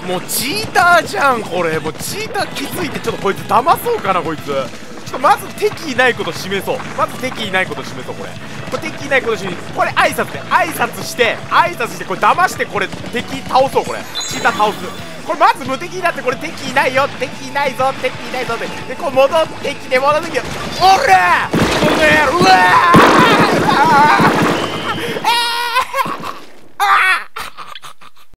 もうチーターじゃんこれ。もうチーター気づいてちょっとこいつ騙そうかなこいつ。ちょっとまず敵いないこと示そう。まず敵いないこと示そう。これ敵いないこと示そう。これ挨拶で挨拶してこれ騙して、これ敵倒そう。これチーター倒す。これまず無敵になって、これ敵いないよ、敵いないぞってでこう戻ってきておらこの野郎、うわー